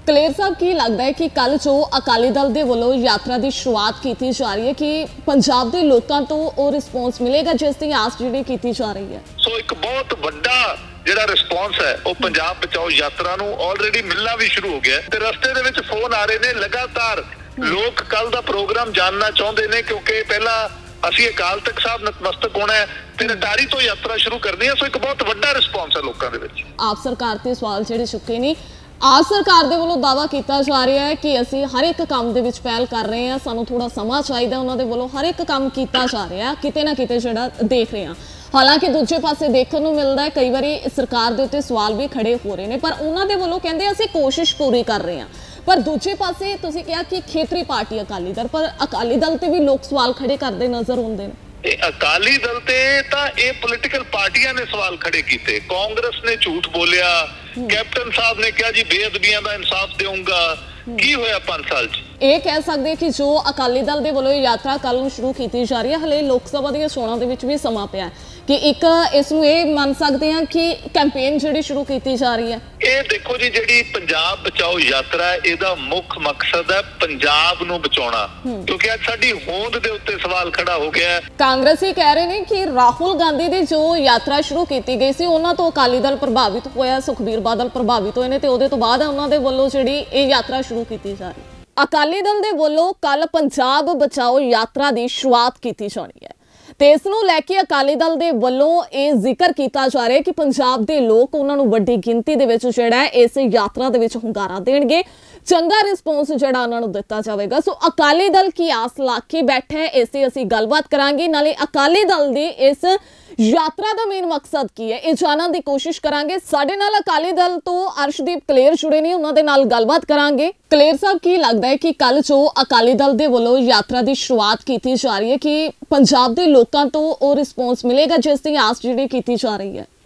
ਕਲੇਰ ਸਾਹਿਬ ਕੀ ਲੱਗਦਾ ਹੈ ਕਿ ਕੱਲ ਜੋ ਅਕਾਲੀ ਦਲ ਦੇ ਵੱਲੋਂ ਯਾਤਰਾ ਦੀ ਸ਼ੁਰੂਆਤ ਕੀਤੀ ਜਾ ਰਹੀ ਹੈ ਕਿ ਪੰਜਾਬ ਦੇ ਲੋਕਾਂ ਤੋਂ ਉਹ ਰਿਸਪੌਂਸ ਮਿਲੇਗਾ ਜਿਸ ਦੀ ਆਸ ਜਿਹੜੀ ਕੀਤੀ ਜਾ ਰਹੀ ਹੈ? ਸੋ ਇੱਕ ਬਹੁਤ ਵੱਡਾ ਜਿਹੜਾ ਰਿਸਪੌਂਸ ਹੈ ਉਹ ਪੰਜਾਬ ਬਚਾਓ ਯਾਤਰਾ ਨੂੰ ਆਲਰੇਡੀ ਮਿਲਣਾ ਵੀ ਸ਼ੁਰੂ ਹੋ ਗਿਆ ਤੇ ਰਸਤੇ ਦੇ ਵਿੱਚ ਫੋਨ ਆ ਰਹੇ ਨੇ ਲਗਾਤਾਰ। ਲੋਕ ਕੱਲ ਦਾ ਪ੍ਰੋਗਰਾਮ ਜਾਣਨਾ ਚਾਹੁੰਦੇ ਨੇ ਕਿਉਂਕਿ ਪਹਿਲਾਂ ਅਸੀਂ ਅਕਾਲ ਤਖਤ ਸਾਹਿਬ ਨਤਮਸਤਕ ਹੋਣਾ ਹੈ ਤੇ ਅਟਾਰੀ ਤੋਂ ਯਾਤਰਾ ਸ਼ੁਰੂ ਕਰਨੀ ਹੈ। ਸੋ ਇੱਕ ਬਹੁਤ ਵੱਡਾ ਰਿਸਪੌਂਸ ਹੈ ਲੋਕਾਂ ਦੇ ਵਿੱਚ। ਆਪ ਸਰਕਾਰ ਤੇ ਸਵਾਲ ਜਿਹੜੇ ਚੁੱਕੇ ਨੇ, ਆਪ ਸਰਕਾਰ ਦੇ ਵੱਲੋਂ ਦਾਅਵਾ ਕੀਤਾ ਜਾ ਰਿਹਾ ਹੈ ਕਿ ਅਸੀਂ ਹਰ ਇੱਕ ਕੰਮ ਦੇ ਵਿੱਚ ਪਹਿਲ ਕਰ ਰਹੇ ਹਾਂ, ਸਾਨੂੰ ਥੋੜਾ ਸਮਾਂ ਚਾਹੀਦਾ। ਉਹਨਾਂ ਦੇ ਵੱਲੋਂ ਹਰ ਇੱਕ ਕੰਮ ਕੀਤਾ ਜਾ ਰਿਹਾ, ਕਿਤੇ ਨਾ ਕਿਤੇ ਜਿਹੜਾ ਦੇਖ ਰਹੇ ਹਾਂ। ਹਾਲਾਂਕਿ ਦੂਜੇ ਪਾਸੇ ਦੇਖਣ ਨੂੰ ਮਿਲਦਾ ਹੈ ਕਈ ਵਾਰੀ ਸਰਕਾਰ ਦੇ ਉੱਤੇ ਸਵਾਲ ਵੀ ਖੜੇ ਹੋ ਰਹੇ ਨੇ, ਪਰ ਉਹਨਾਂ ਦੇ ਵੱਲੋਂ ਕਹਿੰਦੇ ਅਸੀਂ ਕੋਸ਼ਿਸ਼ ਪੂਰੀ ਕਰ ਰਹੇ ਹਾਂ। ਪਰ ਦੂਜੇ ਪਾਸੇ ਤੁਸੀਂ ਕਿਹਾ ਕਿ ਖੇਤਰੀ ਪਾਰਟੀ ਅਕਾਲੀ ਦਲ, ਪਰ ਅਕਾਲੀ ਦਲ ਤੇ ਵੀ ਲੋਕ ਸਵਾਲ ਖੜੇ ਕਰਦੇ ਨਜ਼ਰ ਆਉਂਦੇ ਨੇ। ਅਕਾਲੀ ਦਲ ਤੇ ਤਾਂ ਇਹ ਪੋਲੀਟੀਕਲ ਪਾਰਟੀਆਂ ਨੇ ਸਵਾਲ ਖੜੇ ਕੀਤੇ। ਕਾਂਗਰਸ ਨੇ ਝੂਠ ਬੋਲਿਆ, ਕੈਪਟਨ ਸਾਹਿਬ ਨੇ ਕਿਹਾ ਜੀ ਬੇਅਦਬੀਆਂ ਦਾ ਇਨਸਾਫ ਦੇਵਾਂਗਾ। ਕੀ ਹੋਇਆ 5 ਸਾਲ 'ਚ? ਇਹ ਕਹਿ ਸਕਦੇ ਕਿ ਜੋ ਅਕਾਲੀ ਦਲ ਦੇ ਵੱਲੋਂ ਯਾਤਰਾ ਕੱਲ ਨੂੰ ਸ਼ੁਰੂ ਕੀਤੀ ਜਾ ਰਹੀ ਹੈ, ਹਲੇ ਲੋਕ ਸਭਾ ਦੀਆਂ ਚੋਣਾਂ ਦੇ ਵਿੱਚ ਵੀ ਸਮਾਂ ਪਿਆ ਕਿ ਇੱਕ ਇਸ ਨੂੰ ਇਹ ਮੰਨ ਸਕਦੇ ਹਾਂ ਕਿ ਕੈਂਪੇਨ ਜਿਹੜੀ ਸ਼ੁਰੂ ਕੀਤੀ ਜਾ ਰਹੀ ਹੈ। ਇਹ ਦੇਖੋ ਜੀ, ਜਿਹੜੀ ਪੰਜਾਬ ਬਚਾਓ ਯਾਤਰਾ ਹੈ ਇਹਦਾ ਮੁੱਖ ਮਕਸਦ ਹੈ ਪੰਜਾਬ ਨੂੰ ਬਚਾਉਣਾ, ਕਿਉਂਕਿ ਅੱਜ ਸਾਡੀ ਹੋਂਦ ਦੇ ਉੱਤੇ ਸਵਾਲ ਖੜਾ ਹੋ ਗਿਆ ਹੈ। ਕਾਂਗਰਸੀ ਕਹਿ ਰਹੇ ਨੇ ਕਿ ਰਾਹੁਲ ਗਾਂਧੀ ਦੀ ਜੋ ਯਾਤਰਾ ਸ਼ੁਰੂ ਕੀਤੀ ਗਈ ਸੀ ਉਹਨਾਂ ਤੋਂ ਅਕਾਲੀ ਦਲ ਪ੍ਰਭਾਵਿਤ ਹੋਇਆ, ਸੁਖਬੀਰ ਬਾਦਲ ਪ੍ਰਭਾਵਿਤ ਹੋਏ ਨੇ ਤੇ ਉਹਦੇ ਤੋਂ ਬਾਅਦ ਉਹਨਾਂ ਦੇ ਵੱਲੋਂ ਜਿਹੜੀ ਇਹ ਯਾਤਰਾ ਸ਼ੁਰੂ ਕੀਤੀ ਜਾ ਰਹੀ ਹੈ। ਅਕਾਲੀ ਦਲ ਦੇ ਵੱਲੋਂ ਕੱਲ ਪੰਜਾਬ ਬਚਾਓ ਯਾਤਰਾ ਦੀ ਸ਼ੁਰੂਆਤ ਕੀਤੀ ਜਾਣੀ ਹੈ ਤੇ ਇਸ ਨੂੰ ਲੈ ਕੇ ਅਕਾਲੀ ਦਲ ਦੇ ਵੱਲੋਂ ਇਹ ਜ਼ਿਕਰ ਕੀਤਾ ਜਾ ਰਿਹਾ ਹੈ ਕਿ ਪੰਜਾਬ ਦੇ ਲੋਕ ਉਹਨਾਂ ਨੂੰ ਵੱਡੀ ਗਿਣਤੀ ਦੇ ਵਿੱਚ ਜਿਹੜਾ ਹੈ ਇਸ ਯਾਤਰਾ ਦੇ ਵਿੱਚ ਹੁੰਗਾਰਾ ਦੇਣਗੇ, ਚੰਗਾ ਰਿਸਪੌਂਸ ਜਿਹੜਾ ਉਹਨਾਂ ਨੂੰ ਦਿੱਤਾ ਜਾਵੇਗਾ। ਸੋ ਅਕਾਲੀ ਦਲ ਕੀ ਆਸ ਲਾ ਕੇ ਬੈਠਾ ਹੈ, ਇਸ ਤੇ ਅਸੀਂ ਗੱਲਬਾਤ ਕਰਾਂਗੇ। ਨਾਲੇ ਅਕਾਲੀ ਦਲ ਦੀ ਇਸ ਯਾਤਰਾ ਦਾ ਮੇਨ ਮਕਸਦ ਕੀ ਹੈ ਇਹ ਜਾਣਨ ਦੀ ਕੋਸ਼ਿਸ਼ ਕਰਾਂਗੇ। ਸਾਡੇ ਨਾਲ ਅਕਾਲੀ ਦਲ ਤੋਂ ਅਰਸ਼ਦੀਪ ਕਲੇਰ ਜੁੜੇ ਨੇ, ਉਹਨਾਂ ਦੇ ਨਾਲ ਗੱਲਬਾਤ ਕਰਾਂਗੇ। ਕਲੇਰ ਸਾਹਿਬ ਕੀ ਲੱਗਦਾ ਹੈ ਕਿ ਕੱਲ ਜੋ ਅਕਾਲੀ ਦਲ ਦੇ ਵੱਲੋਂ ਯਾਤਰਾ ਦੀ ਸ਼ੁਰੂਆਤ ਕੀਤੀ ਜਾ ਰਹੀ ਹੈ ਕਿ ਪੰਜਾਬ ਦੇ ਲੋਕਾਂ ਤੋਂ ਉਹ ਰਿਸਪੌਂਸ ਮਿਲੇਗਾ ਜਿਸ ਦੀ ਆਸ ਜਿਹੜੀ ਕੀਤੀ ਜਾ ਰਹੀ ਹੈ?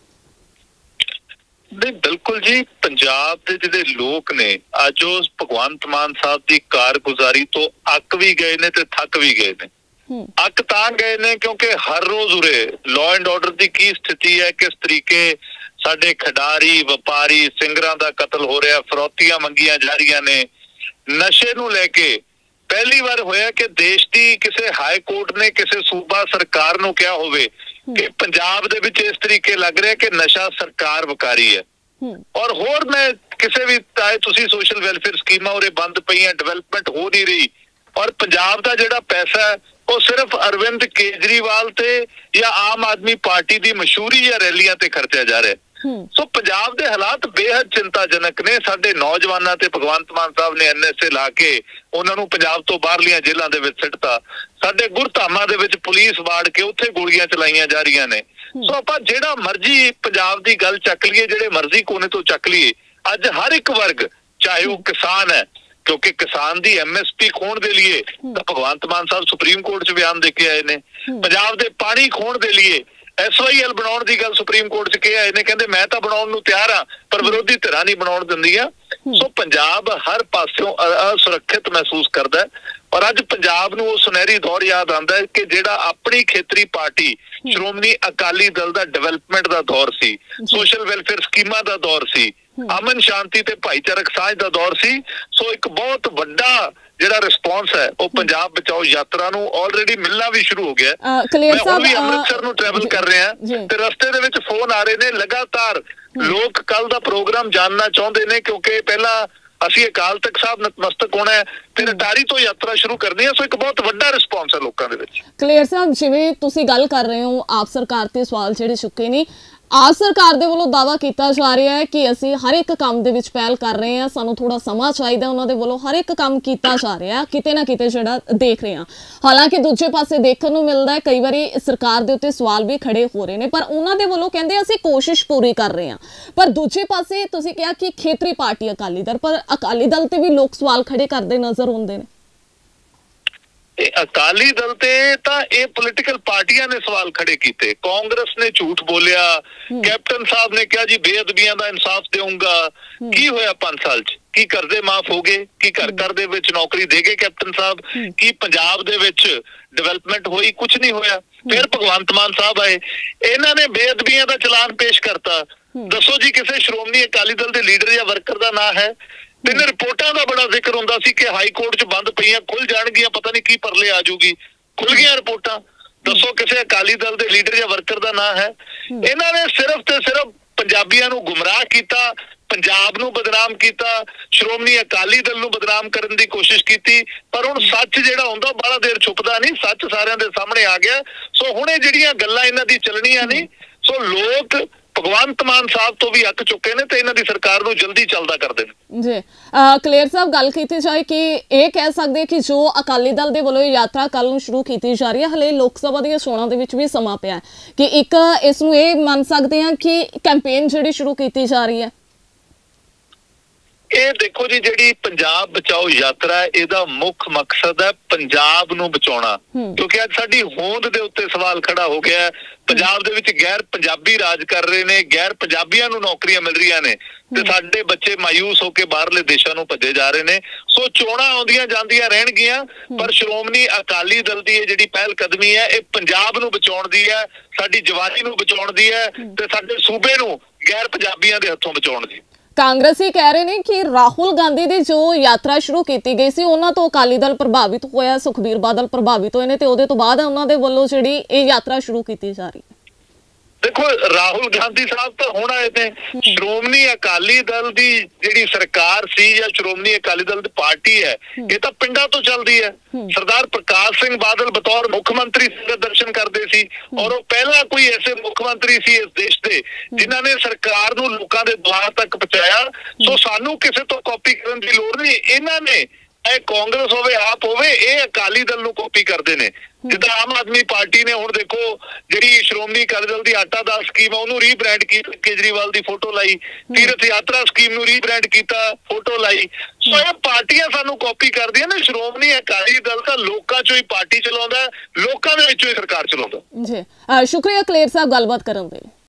ਨਹੀਂ, ਬਿਲਕੁਲ ਜੀ। ਪੰਜਾਬ ਦੇ ਜਿਹੜੇ ਲੋਕ ਨੇ ਅੱਜ ਉਹ ਭਗਵੰਤ ਮਾਨ ਸਾਹਿਬ ਦੀ ਕਾਰਗੁਜ਼ਾਰੀ ਤੋਂ ਅੱਕ ਵੀ ਗਏ ਨੇ ਤੇ ਥੱਕ ਵੀ ਗਏ ਨੇ। ਅੱਕ ਤਾਂ ਗਏ ਨੇ ਕਿਉਂਕਿ ਹਰ ਰੋਜ਼ ਉਰੇ ਲਾਅ ਐਂਡ ਆਰਡਰ ਦੀ ਕੀ ਸਥਿਤੀ ਹੈ, ਕਿਸ ਤਰੀਕੇ ਸਾਡੇ ਖਿਡਾਰੀ, ਵਪਾਰੀ, ਸਿੰਗਰਾਂ ਦਾ ਕਤਲ ਹੋ ਰਿਹਾ, ਫਰੌਤੀਆਂ ਮੰਗੀਆਂ ਜਾ ਰਹੀਆਂ ਨੇ। ਨਸ਼ੇ ਨੂੰ ਲੈ ਕੇ ਪਹਿਲੀ ਵਾਰ ਹੋਇਆ ਕਿ ਦੇਸ਼ ਦੀ ਕਿਸੇ ਹਾਈ ਕੋਰਟ ਨੇ ਕਿਸੇ ਸੂਬਾ ਸਰਕਾਰ ਨੂੰ ਕਿਹਾ ਹੋਵੇ ਕਿ ਪੰਜਾਬ ਦੇ ਵਿੱਚ ਇਸ ਤਰੀਕੇ ਲੱਗ ਰਿਹਾ ਕਿ ਨਸ਼ਾ ਸਰਕਾਰ ਵਕਾਰੀ ਹੈ। ਔਰ ਹੋਰ ਮੈਂ ਕਿਸੇ ਵੀ ਤੁਸੀਂ ਸੋਸ਼ਲ ਵੈਲਫੇਅਰ ਸਕੀਮਾਂ ਉਰੇ ਬੰਦ ਪਈਆਂ, ਡਿਵੈਲਪਮੈਂਟ ਹੋ ਨਹੀਂ ਰਹੀ ਔਰ ਪੰਜਾਬ ਦਾ ਜਿਹੜਾ ਪੈਸਾ ਹੈ ਉਹ ਸਿਰਫ ਅਰਵਿੰਦ ਕੇਜਰੀਵਾਲ ਤੇ ਜਾਂ ਆਮ ਆਦਮੀ ਪਾਰਟੀ ਦੀ ਮਸ਼ਹੂਰੀ ਜਾਂ ਰੈਲੀਆਂ ਤੇ ਖਰਚਿਆ ਜਾ ਰਿਹਾ। ਸੋ ਪੰਜਾਬ ਦੇ ਹਾਲਾਤ ਬੇਹੱਦ ਚਿੰਤਾਜਨਕ ਨੇ। ਸਾਡੇ ਨੌਜਵਾਨਾਂ ਤੇ ਭਗਵੰਤ ਮਾਨ ਸਾਹਿਬ ਨੇ NSA ਲਾ ਕੇ ਉਹਨਾਂ ਨੂੰ ਪੰਜਾਬ ਤੋਂ ਬਾਹਰਲੀਆਂ ਜੇਲ੍ਹਾਂ ਦੇ ਵਿੱਚ ਸਿੱਟਤਾ। ਸਾਡੇ ਗੁਰਧਾਮਾਂ ਦੇ ਵਿੱਚ ਪੁਲਿਸ ਵਾੜ ਕੇ ਉੱਥੇ ਗੋਲੀਆਂ ਚਲਾਈਆਂ ਜਾ ਰਹੀਆਂ ਨੇ। ਸੋ ਆਪਾਂ ਜਿਹੜਾ ਮਰਜ਼ੀ ਪੰਜਾਬ ਦੀ ਗੱਲ ਚੱਕ ਲਈਏ, ਜਿਹੜੇ ਮਰਜ਼ੀ ਕੋਨੇ ਤੋਂ ਚੱਕ ਲਈਏ, ਅੱਜ ਹਰ ਇੱਕ ਵਰਗ, ਚਾਹੇ ਉਹ ਕਿਸਾਨ ਹੈ, ਕਿਉਂਕਿ ਕਿਸਾਨ ਦੀ MSP ਖੋਣ ਦੇ ਲਈ ਤਾਂ ਭਗਵੰਤ ਮਾਨ ਸਾਹਿਬ ਸੁਪਰੀਮ ਕੋਰਟ 'ਚ ਬਿਆਨ ਦੇ ਕੇ ਆਏ ਨੇ। ਪੰਜਾਬ ਦੇ ਪਾਣੀ ਖੋਣ ਦੇ ਲਈ SYL ਬਣਾਉਣ ਦੀ ਗੱਲ ਸੁਪਰੀਮ ਕੋਰਟ 'ਚ ਕਿਹਾ ਆਏ ਨੇ, ਕਹਿੰਦੇ ਮੈਂ ਤਾਂ ਬਣਾਉਣ ਨੂੰ ਤਿਆਰ ਹਾਂ ਪਰ ਵਿਰੋਧੀ ਧਿਰਾਂ ਨਹੀਂ ਬਣਾਉਣ ਦਿੰਦੀਆਂ। ਸੋ ਪੰਜਾਬ ਹਰ ਪਾਸਿਓਂ ਅਸੁਰੱਖਿਅਤ ਮਹਿਸੂਸ ਕਰਦਾ ਹੈ ਔਰ ਅੱਜ ਪੰਜਾਬ ਨੂੰ ਉਹ ਸੁਨਹਿਰੀ ਦੌਰ ਯਾਦ ਆਉਂਦਾ ਹੈ ਕਿ ਜਿਹੜਾ ਆਪਣੀ ਖੇਤਰੀ ਪਾਰਟੀ ਸ਼੍ਰੋਮਣੀ ਅਕਾਲੀ ਦਲ ਦਾ ਡਿਵੈਲਪਮੈਂਟ ਦਾ ਦੌਰ ਸੀ, ਸੋਸ਼ਲ ਵੈਲਫੇਅਰ ਸਕੀਮਾਂ ਦਾ ਦੌਰ ਸੀ, ਅਮਨ ਸ਼ਾਂਤੀ ਤੇ ਭਾਈਚਾਰਕ ਸਾਂਝ ਦਾ ਦੌਰ ਸੀ। ਸੋ ਇੱਕ ਬਹੁਤ ਵੱਡਾ ਜਿਹੜਾ ਰਿਸਪੌਂਸ ਹੈ ਉਹ ਪੰਜਾਬ ਬਚਾਓ ਯਾਤਰਾ ਨੂੰ ਆਲਰੇਡੀ ਮਿਲਣਾ ਵੀ ਸ਼ੁਰੂ ਹੋ ਗਿਆ। ਮੈਂ ਹੁਣ ਵੀ ਅੰਮ੍ਰਿਤਸਰ ਨੂੰ ਟਰੈਵਲ ਕਰ ਰਿਹਾ ਤੇ ਰਸਤੇ ਦੇ ਵਿੱਚ ਫੋਨ ਆ ਰਹੇ ਨੇ ਲਗਾਤਾਰ। ਲੋਕ ਕੱਲ ਦਾ ਪ੍ਰੋਗਰਾਮ ਜਾਣਨਾ ਚਾਹੁੰਦੇ ਨੇ ਕਿਉਂਕਿ ਪਹਿਲਾਂ ਅਸੀਂ ਅਕਾਲ ਤਖਤ ਸਾਹਿਬ ਨਤਮਸਤਕ ਹੋਣਾ ਹੈ ਤੇ ਅਟਾਰੀ ਤੋਂ ਯਾਤਰਾ ਸ਼ੁਰੂ ਕਰਨੀ ਹੈ। ਸੋ ਇੱਕ ਬਹੁਤ ਵੱਡਾ ਰਿਸਪੌਂਸ ਹੈ ਲੋਕਾਂ ਦੇ ਵਿੱਚ। ਕਲੇਰ ਸਾਹਿਬ, ਜਿਵੇਂ ਤੁਸੀਂ ਗੱਲ ਕਰ ਰਹੇ ਹੋ, ਆਪ ਸਰਕਾਰ ਤੇ ਸਵਾਲ ਜਿਹੜੇ ਚੁੱਕੇ ਨੇ, ਆਪ ਸਰਕਾਰ ਦੇ ਵੱਲੋਂ ਦਾਅਵਾ ਕੀਤਾ ਜਾ ਰਿਹਾ ਹੈ ਕਿ ਅਸੀਂ ਹਰ ਇੱਕ ਕੰਮ ਦੇ ਵਿੱਚ ਪਹਿਲ ਕਰ ਰਹੇ ਹਾਂ, ਸਾਨੂੰ ਥੋੜਾ ਸਮਾਂ ਚਾਹੀਦਾ। ਉਹਨਾਂ ਦੇ ਵੱਲੋਂ ਹਰ ਇੱਕ ਕੰਮ ਕੀਤਾ ਜਾ ਰਿਹਾ, ਕਿਤੇ ਨਾ ਕਿਤੇ ਜਿਹੜਾ ਦੇਖ ਰਹੇ ਹਾਂ। ਹਾਲਾਂਕਿ ਦੂਜੇ ਪਾਸੇ ਦੇਖਣ ਨੂੰ ਮਿਲਦਾ ਹੈ ਕਈ ਵਾਰੀ ਸਰਕਾਰ ਦੇ ਉੱਤੇ ਸਵਾਲ ਵੀ ਖੜੇ ਹੋ ਰਹੇ ਨੇ, ਪਰ ਉਹਨਾਂ ਦੇ ਵੱਲੋਂ ਕਹਿੰਦੇ ਅਸੀਂ ਕੋਸ਼ਿਸ਼ ਪੂਰੀ ਕਰ ਰਹੇ ਹਾਂ। ਪਰ ਦੂਜੇ ਪਾਸੇ ਤੁਸੀਂ ਕਿਹਾ ਕਿ ਖੇਤਰੀ ਪਾਰਟੀ ਅਕਾਲੀ ਦਲ, ਪਰ ਅਕਾਲੀ ਦਲ ਤੇ ਵੀ ਲੋਕ ਸਵਾਲ ਖੜੇ ਕਰਦੇ ਨਜ਼ਰ ਆਉਂਦੇ ਨੇ। ਅਕਾਲੀ ਦਲ ਤੇ ਤਾਂ ਇਹ ਪੋਲੀਟੀਕਲ ਪਾਰਟੀਆਂ ਨੇ ਸਵਾਲ ਖੜੇ ਕੀਤੇ। ਕਾਂਗਰਸ ਨੇ ਝੂਠ ਬੋਲਿਆ, ਕੈਪਟਨ ਸਾਹਿਬ ਨੇ ਕਿਹਾ ਜੀ ਬੇਅਦਬੀਆਂ ਦਾ ਇਨਸਾਫ ਦੇਵਾਂਗਾ। ਕੀ ਹੋਇਆ 5 ਸਾਲ 'ਚ? ਕੀ ਕਰਜ਼ੇ ਮਾਫ ਹੋ ਗਏ? ਕੀ ਘਰ ਦੇ ਵਿੱਚ ਨੌਕਰੀ ਦੇ ਗਏ ਕੈਪਟਨ ਸਾਹਿਬ? ਕੀ ਪੰਜਾਬ ਦੇ ਵਿੱਚ ਡਿਵੈਲਪਮੈਂਟ ਹੋਈ? ਕੁਝ ਨਹੀਂ ਹੋਇਆ। ਫਿਰ ਭਗਵੰਤ ਮਾਨ ਸਾਹਿਬ ਆਏ, ਇਹਨਾਂ ਨੇ ਬੇਅਦਬੀਆਂ ਦਾ ਚਲਾਨ ਪੇਸ਼ ਕਰਤਾ। ਦੱਸੋ ਜੀ ਕਿਸੇ ਸ਼੍ਰੋਮਣੀ ਅਕਾਲੀ ਦਲ ਦੇ ਲੀਡਰ ਜਾਂ ਵਰਕਰ ਦਾ ਨਾਂ ਹੈ? ਤਿੰਨ ਰਿਪੋਰਟਾਂ ਦਾ ਬੜਾ ਜ਼ਿਕਰ ਹੁੰਦਾ ਸੀ ਕਿ ਹਾਈ ਕੋਰਟ 'ਚ ਬੰਦ ਪਈਆਂ, ਖੁੱਲ ਜਾਣਗੀਆਂ, ਪਤਾ ਨਹੀਂ ਕੀ ਪਰਲੇ ਆ ਜਾਊਗੀ। ਖੁੱਲ ਗਈਆਂ ਰਿਪੋਰਟਾਂ। ਦੱਸੋ ਕਿਸੇ ਅਕਾਲੀ ਦਲ ਦੇ ਲੀਡਰ ਜਾਂ ਵਰਕਰ ਦਾ ਨਾਂ ਹੈ? ਇਹਨਾਂ ਨੇ ਸਿਰਫ ਤੇ ਸਿਰਫ ਪੰਜਾਬੀਆਂ ਨੂੰ ਗੁੰਮਰਾਹ ਕੀਤਾ, ਪੰਜਾਬ ਨੂੰ ਬਦਨਾਮ ਕੀਤਾ, ਸ਼੍ਰੋਮਣੀ ਅਕਾਲੀ ਦਲ ਨੂੰ ਬਦਨਾਮ ਕਰਨ ਦੀ ਕੋਸ਼ਿਸ਼ ਕੀਤੀ। ਪਰ ਹੁਣ ਸੱਚ ਜਿਹੜਾ ਹੁੰਦਾ ਬੜਾ ਦੇਰ ਛੁਪਦਾ ਨਹੀਂ, ਸੱਚ ਸਾਰਿਆਂ ਦੇ ਸਾਹਮਣੇ ਆ ਗਿਆ। ਸੋ ਹੁਣ ਇਹ ਜਿਹੜੀਆਂ ਗੱਲਾਂ ਇਹਨਾਂ ਦੀ ਚੱਲਣੀਆਂ ਨਹੀਂ। ਸੋ ਲੋਕ ਭਗਵੰਤ ਮਾਨ ਸਾਹਿਬ ਤੋਂ ਵੀ ਅੱਕ ਚੁੱਕੇ ਨੇ ਤੇ ਇਹਨਾਂ ਦੀ ਸਰਕਾਰ ਨੂੰ ਜਲਦੀ ਚੱਲਦਾ ਕਰਦੇ ਨੇ ਜੀ। ਕਲੀਅਰ ਸਾਹਿਬ, ਗੱਲ ਕੀਤੀ ਜਾਏ ਕਿ ਇਹ ਕਹਿ ਸਕਦੇ ਕਿ ਜੋ ਅਕਾਲੀ ਦਲ ਦੇ ਵੱਲੋਂ ਇਹ ਯਾਤਰਾ ਕੱਲ ਨੂੰ ਸ਼ੁਰੂ ਕੀਤੀ ਜਾ ਰਹੀ ਹੈ, ਹਲੇ ਲੋਕ ਸਭਾ ਦੀਆਂ ਚੋਣਾਂ ਦੇ ਵਿੱਚ ਵੀ ਸਮਾਂ ਪਿਆ ਕਿ ਇੱਕ ਇਸ ਨੂੰ ਇਹ ਮੰਨ ਸਕਦੇ ਹਾਂ ਕਿ ਕੈਂਪੇਨ ਜਿਹੜੀ ਸ਼ੁਰੂ ਕੀਤੀ ਜਾ ਰਹੀ ਹੈ। ਇਹ ਦੇਖੋ ਜੀ, ਜਿਹੜੀ ਪੰਜਾਬ ਬਚਾਓ ਯਾਤਰਾ ਹੈ, ਇਹਦਾ ਮੁੱਖ ਮਕਸਦ ਹੈ ਪੰਜਾਬ ਨੂੰ ਬਚਾਉਣਾ। ਕਿਉਂਕਿ ਅੱਜ ਸਾਡੀ ਹੋਂਦ ਦੇ ਉੱਤੇ ਸਵਾਲ ਖੜਾ ਹੋ ਗਿਆ ਹੈ। ਪੰਜਾਬ ਦੇ ਵਿੱਚ ਗੈਰ ਪੰਜਾਬੀ ਰਾਜ ਕਰ ਰਹੇ ਨੇ, ਗੈਰ ਪੰਜਾਬੀਆਂ ਨੂੰ ਨੌਕਰੀਆਂ ਮਿਲ ਰਹੀਆਂ ਨੇ ਤੇ ਸਾਡੇ ਬੱਚੇ ਮਾਯੂਸ ਹੋ ਕੇ ਬਾਹਰਲੇ ਦੇਸ਼ਾਂ ਨੂੰ ਭੱਜੇ ਜਾ ਰਹੇ ਨੇ। ਸੋ ਚੋਣਾਂ ਆਉਂਦੀਆਂ ਜਾਂਦੀਆਂ ਰਹਿਣਗੀਆਂ, ਪਰ ਸ਼੍ਰੋਮਣੀ ਅਕਾਲੀ ਦਲ ਦੀ ਇਹ ਜਿਹੜੀ ਪਹਿਲ ਕਦਮੀ ਹੈ, ਇਹ ਪੰਜਾਬ ਨੂੰ ਬਚਾਉਣ ਦੀ ਹੈ, ਸਾਡੀ ਜਵਾਨੀ ਨੂੰ ਬਚਾਉਣ ਦੀ ਹੈ ਤੇ ਸਾਡੇ ਸੂਬੇ ਨੂੰ ਗੈਰ ਪੰਜਾਬੀਆਂ ਦੇ ਹੱਥੋਂ ਬਚਾਉਣ ਦੀ। ਕਾਂਗਰਸੀ ਕਹਿ ਰਹੇ ਨੇ ਕਿ ਰਾਹੁਲ ਗਾਂਧੀ ਦੀ ਜੋ ਯਾਤਰਾ ਸ਼ੁਰੂ ਕੀਤੀ ਗਈ ਸੀ ਉਹਨਾਂ ਤੋਂ ਅਕਾਲੀ ਦਲ ਪ੍ਰਭਾਵਿਤ ਹੋਇਆ, ਸੁਖਬੀਰ ਬਾਦਲ ਪ੍ਰਭਾਵਿਤ ਹੋਏ ਨੇ ਤੇ ਉਹਦੇ ਤੋਂ ਬਾਅਦ ਉਹਨਾਂ ਦੇ ਵੱਲੋਂ ਜਿਹੜੀ ਇਹ ਯਾਤਰਾ ਸ਼ੁਰੂ ਕੀਤੀ ਜਾ ਰਹੀ ਹੈ। ਦੇਖੋ, ਰਾਹੁਲ ਗਾਂਧੀ ਸਾਹਿਬ ਤਾਂ ਹੁਣ ਆਏ ਨੇ। ਸ਼੍ਰੋਮਣੀ ਅਕਾਲੀ ਦਲ ਦੀ ਜਿਹੜੀ ਸਰਕਾਰ ਸੀ ਜਾਂ ਸ਼੍ਰੋਮਣੀ ਅਕਾਲੀ ਦਲ ਦੀ ਪਾਰਟੀ ਹੈ, ਇਹ ਤਾਂ ਪਿੰਡਾਂ ਤੋਂ ਚੱਲਦੀ ਹੈ। ਸਰਦਾਰ ਪ੍ਰਕਾਸ਼ ਸਿੰਘ ਬਾਦਲ ਬਤੌਰ ਮੁੱਖ ਮੰਤਰੀ ਸੰਗਤ ਦਰਸ਼ਨ ਕਰਦੇ ਸੀ ਔਰ ਉਹ ਪਹਿਲਾ ਕੋਈ ਐਸੇ ਮੁੱਖ ਮੰਤਰੀ ਸੀ ਇਸ ਦੇਸ਼ ਦੇ ਜਿਨ੍ਹਾਂ ਨੇ ਸਰਕਾਰ ਨੂੰ ਲੋਕਾਂ ਦੇ ਦੁਆਰ ਤੱਕ ਪਹੁੰਚਾਇਆ। ਸੋ ਸਾਨੂੰ ਕਿਸੇ ਤੋਂ ਕਾਪੀ ਕਰਨ ਦੀ ਲੋੜ ਨਹੀਂ। ਇਹਨਾਂ ਨੇ, ਇਹ ਕਾਂਗਰਸ ਹੋਵੇ ਆਪ ਹੋਵੇ, ਇਹ ਅਕਾਲੀ ਦਲ ਨੂੰ ਕਾਪੀ ਕਰਦੇ ਨੇ। ਜਿੱਦਾਂ ਆਮ ਆਦਮੀ ਪਾਰਟੀ ਨੇ ਹੁਣ ਦੇਖੋ ਜਿਹੜੀ ਸ਼੍ਰੋਮਣੀ ਅਕਾਲੀ ਦਲ ਦੀ ਆਟਾ ਦਾਲ ਸਕੀਮ ਆ ਉਹਨੂੰ ਰੀਬ੍ਰਾਂਡ ਕੀਤਾ, ਕੇਜਰੀਵਾਲ ਦੀ ਫੋਟੋ ਲਾਈ। ਤੀਰਥ ਯਾਤਰਾ ਸਕੀਮ ਨੂੰ ਰੀਬ੍ਰਾਂਡ ਕੀਤਾ, ਫੋਟੋ ਲਾਈ। ਸੋ ਇਹ ਪਾਰਟੀਆਂ ਸਾਨੂੰ ਕਾਪੀ ਕਰਦੀਆਂ ਨੇ। ਸ਼੍ਰੋਮਣੀ ਅਕਾਲੀ ਦਲ ਤਾਂ ਲੋਕਾਂ ਚੋਂ ਹੀ ਪਾਰਟੀ ਚਲਾਉਂਦਾ, ਲੋਕਾਂ ਦੇ ਵਿੱਚੋਂ ਹੀ ਸਰਕਾਰ ਚਲਾਉਂਦਾ। ਜੀ, ਸ਼ੁਕਰੀਆ ਕਲੀਅਰ ਸਾਹਿਬ ਗੱਲਬਾਤ ਕਰਨ ਦੇ।